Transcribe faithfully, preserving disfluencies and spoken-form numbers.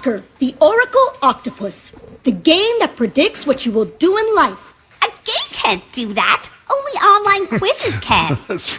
Oscar, the Oracle Octopus. The game that predicts what you will do in life. A game can't do that. Only online quizzes can. That's